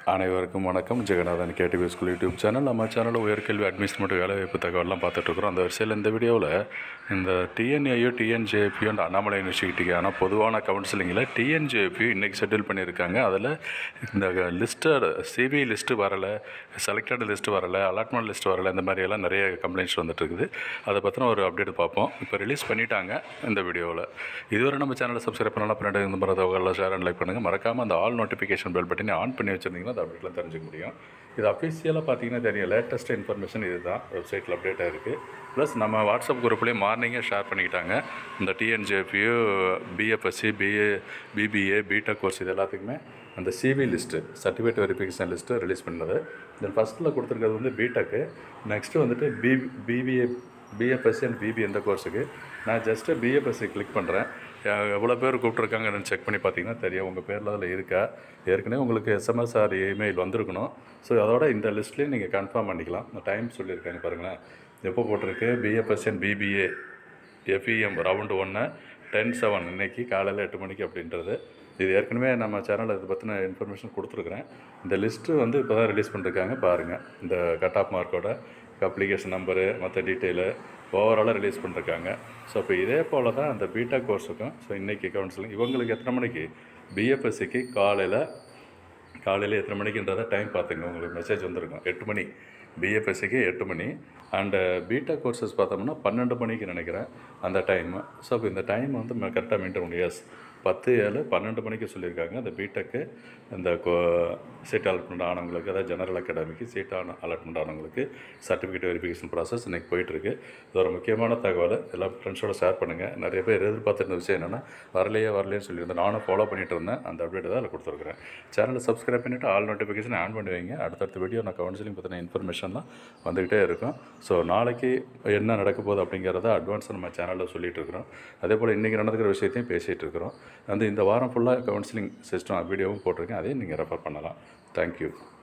அனைவருக்கும் வணக்கம். Jagannathan KTV School YouTube channel. நம்ம சேனலில் உயர்கல்வி அட்மிஷன் மற்றும் வேலைவாய்ப்பு தகவலாம் பார்த்துட்ருக்குறோம். அந்த வரிசையில் இந்த வீடியோவில் இந்த TNAU-TNJFU அண்ட் அண்ணாமலை யூனிவர்சிட்டிக்கான பொதுவான கவுன்சிலிங்கில் TNJFU இன்றைக்கி ஷெட்யூல் பண்ணியிருக்காங்க. அதில் இந்த லிஸ்டட் CV லிஸ்ட்டு வரலை, செலக்டட் லிஸ்ட்டு வரலை, அலாட்மெண்ட் லிஸ்ட்டு வரலை, இந்த மாதிரியெல்லாம் நிறைய கம்ப்ளைண்ட்ஸ் வந்துட்டுருக்குது. அதை பற்றின ஒரு அப்டேட் பார்ப்போம். இப்போ ரிலீஸ் பண்ணிட்டாங்க இந்த வீடியோவில். இதுவரை நம்ம சேனலை சப்ஸ்கிரைப் பண்ணலாம், பின்னாடி இந்த மாதிரி தகவலாம் ஷேர் அண்ட் லைக் பண்ணுங்கள். மறக்காமல் அந்த ஆல் நோட்டிஃபிகேஷன் பெல் பட்டனை ஆன் பண்ணி வச்சுருந்தீங்கன்னா அந்த அப்டேட்லாம் தெரிஞ்சுக்க முடியும். இது அஃபிஷியலாக பார்த்தீங்கன்னா தெரியும், லேட்டஸ்ட் இன்ஃபர்மேஷன் இது தான் வெப்சைட்டில் அப்டேட்டாக இருக்குது. ப்ளஸ் நம்ம வாட்ஸ்அப் குரூப்லேயே மார்னிங்கே ஷேர் பண்ணிக்கிட்டாங்க. இந்த TNJFU, BFSC, BBA, BTech course இது எல்லாத்துக்குமே அந்த CV list, certificate verification list release பண்ணது. தென் ஃபஸ்ட்டில் கொடுத்துருக்கிறது வந்து BTech, நெக்ஸ்ட்டு வந்துட்டு BBA, BFSC அண்ட் BBA இந்த கோர்ஸுக்கு. நான் ஜஸ்ட்டு BFSC கிளிக் பண்ணுறேன். எவ்வளோ பேர் கூப்பிட்ருக்காங்கன்னு செக் பண்ணி பார்த்தீங்கன்னா தெரியும். உங்கள் பேரில் அதில் இருக்கா, ஏற்கனவே உங்களுக்கு SMS ஆர் இமெயில் வந்திருக்கணும். ஸோ அதோட இந்த லிஸ்ட்லேயும் நீங்கள் கன்ஃபார்ம் பண்ணிக்கலாம். இந்த டைம் சொல்லியிருக்காங்க பாருங்களேன், எப்போ போட்டிருக்கு. BFSC and BBA FEM round 1 10/7 இன்றைக்கி காலையில் 8 மணிக்கு அப்படின்றது. இது ஏற்கனவே நம்ம சேனலில் இதை பற்றின இன்ஃபர்மேஷன் கொடுத்துருக்குறேன். இந்த லிஸ்ட்டு வந்து இப்போ தான் ரிலீஸ் பண்ணியிருக்காங்க பாருங்கள். இந்த கட் ஆஃப் மார்க்கோட அப்ளிகேஷன் நம்பரு மற்ற டீட்டெயிலு ஓவராலாக ரிலீஸ் பண்ணியிருக்காங்க. ஸோ இப்போ இதே போல் தான் அந்த BTech கோர்ஸுக்கும். ஸோ இன்றைக்கி கவுன்சிலிங் இவங்களுக்கு எத்தனை மணிக்கு, BFSCக்கு காலையில் எத்தனை மணிக்குன்றதை டைம் பார்த்துங்க. உங்களுக்கு மெசேஜ் வந்திருக்கும் 8 மணி, BFSCக்கு 8 மணி. அண்டு BTech கோர்சஸ் பார்த்தோம்னா 12 மணிக்கு நினைக்கிறேன் அந்த டைமு. ஸோ இப்போ இந்த டைம் வந்து கரெக்டாக மெயின்டைன் பண்ணி 10/7 12 மணிக்கு சொல்லியிருக்காங்க. இந்த BTech இந்த சீட் அலாட்மெண்ட் ஆனவங்களுக்கு, அதாவது ஜெனரல் அகாடமிக்கு சீட் அலாட்மெண்ட் ஆனவங்களுக்கு சர்டிஃபிகேட் வெரிஃபிகேஷன் ப்ராசஸ் இன்றைக்கி போயிட்டுருக்கு. இது ஒரு முக்கியமான தகவல். எல்லா ஃப்ரெண்ட்ஸோட ஷேர் பண்ணுங்கள். நிறைய பேர் எதிர்பார்த்துருந்த விஷயம் என்னென்னா வரலையேன்னு சொல்லியிருந்தேன். நானும் ஃபாலோ பண்ணிகிட்டு இருந்தேன். அந்த அப்டேட் தான் அதில் கொடுத்துருக்குறேன். சேனலை சப்ஸ்கிரைப் பண்ணிவிட்டு ஆல் நோட்டிஃபிகேஷன் ஆன் பண்ணி வைங்க. அடுத்தடுத்த வீடியோ நான் கவுன்சிலிங் பற்றின இன்ஃபர்மேஷன்லாம் வந்துக்கிட்டே இருக்கும். ஸோ நாளைக்கு என்ன நடக்க போகுது அப்படிங்கிறத அட்வான்ஸாக நம்ம சேனலில் சொல்லிகிட்டு இருக்கிறோம். அதே போல் இன்றைக்கி நடந்துக்கிற விஷயத்தையும் பேசிகிட்டு இருக்கிறோம். இந்த வாரம் ஃபுல்லாக கவுன்சிலிங் சிஸ்டம் வீடியோவும் போட்டிருக்கேன். அதையும் நீங்கள் ரெஃபர் பண்ணலாம். தேங்க்யூ.